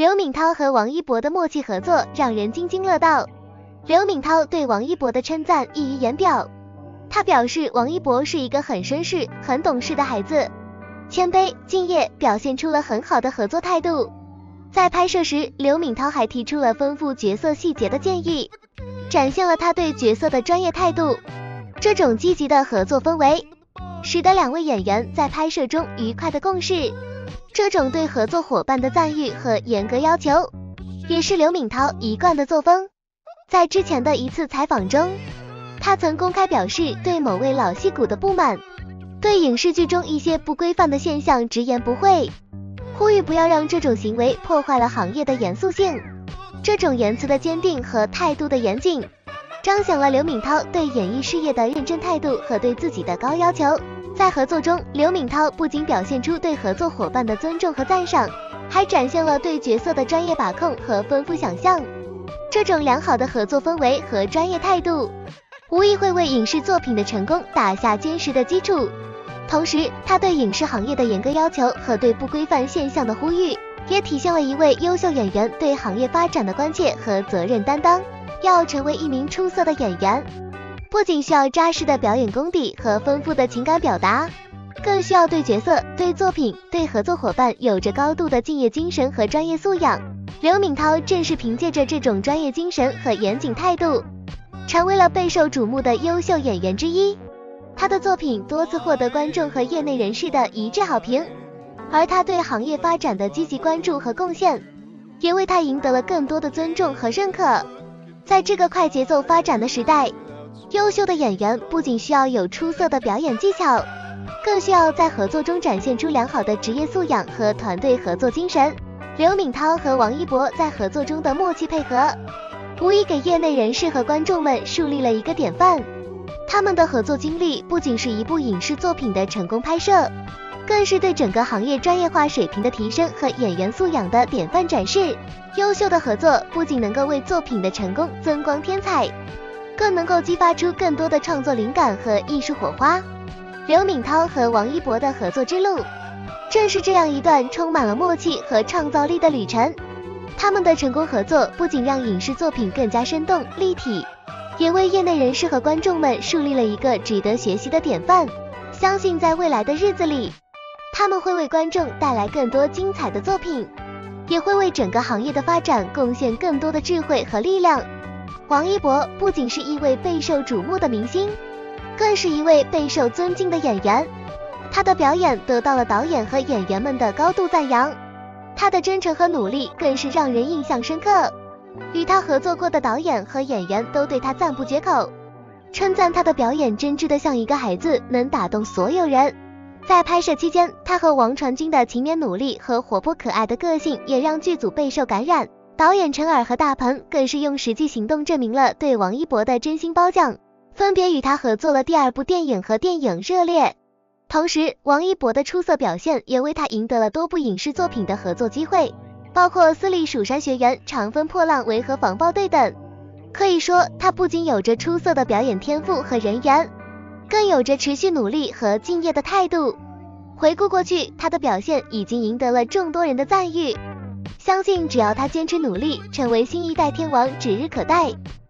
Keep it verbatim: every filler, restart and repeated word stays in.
刘敏涛和王一博的默契合作让人津津乐道。刘敏涛对王一博的称赞溢于言表，他表示王一博是一个很绅士、很懂事的孩子，谦卑、敬业，表现出了很好的合作态度。在拍摄时，刘敏涛还提出了丰富角色细节的建议，展现了他对角色的专业态度。这种积极的合作氛围，使得两位演员在拍摄中愉快的共事。这种对合作伙伴的赞誉和严格要求，也是刘敏涛一贯的作风。在之前的一次采访中，他曾公开表示对某位老戏骨的不满，对影视剧中一些不规范的现象直言不讳，呼吁不要让这种行为破坏了行业的严肃性。这种言辞的坚定和态度的严谨，彰显了刘敏涛对演艺事业的认真态度和对自己的高要求。在合作中，刘敏涛不仅表现出对合作伙伴的尊重和赞赏，还展现了对角色的专业把控和丰富想象。这种良好的合作氛围和专业态度，无疑会为影视作品的成功打下坚实的基础。同时，他对影视行业的严格要求和对不规范现象的呼吁，也体现了一位优秀演员对行业发展的关切和责任担当。要成为一名出色的演员，不仅需要扎实的表演功底和丰富的情感表达，更需要对角色、对作品、对合作伙伴有着高度的敬业精神和专业素养。刘敏涛正是凭借着这种专业精神和严谨态度，成为了备受瞩目的优秀演员之一。他的作品多次获得观众和业内人士的一致好评，而他对行业发展的积极关注和贡献，也为他赢得了更多的尊重和认可。在这个快节奏发展的时代，优秀的演员不仅需要有出色的表演技巧，更需要在合作中展现出良好的职业素养和团队合作精神。刘敏涛和王一博在合作中的默契配合，无疑给业内人士和观众们树立了一个典范。他们的合作经历不仅是一部影视作品的成功拍摄，更是对整个行业专业化水平的提升和演员素养的典范展示。优秀的合作不仅能够为作品的成功增光添彩，更能够激发出更多的创作灵感和艺术火花。刘敏涛和王一博的合作之路，正是这样一段充满了默契和创造力的旅程。他们的成功合作不仅让影视作品更加生动立体，也为业内人士和观众们树立了一个值得学习的典范。相信在未来的日子里，他们会为观众带来更多精彩的作品，也会为整个行业的发展贡献更多的智慧和力量。王一博不仅是一位备受瞩目的明星，更是一位备受尊敬的演员。他的表演得到了导演和演员们的高度赞扬，他的真诚和努力更是让人印象深刻。与他合作过的导演和演员都对他赞不绝口，称赞他的表演真挚的像一个孩子，能打动所有人。在拍摄期间，他和王传君的勤勉努力和活泼可爱的个性也让剧组备受感染。导演陈耳和大鹏更是用实际行动证明了对王一博的真心褒奖，分别与他合作了第二部电影和电影《热烈》。同时，王一博的出色表现也为他赢得了多部影视作品的合作机会，包括《私立蜀山学园》《长风破浪为何防暴队》等。可以说，他不仅有着出色的表演天赋和人缘，更有着持续努力和敬业的态度。回顾过去，他的表现已经赢得了众多人的赞誉，相信只要他坚持努力，成为新一代天王指日可待。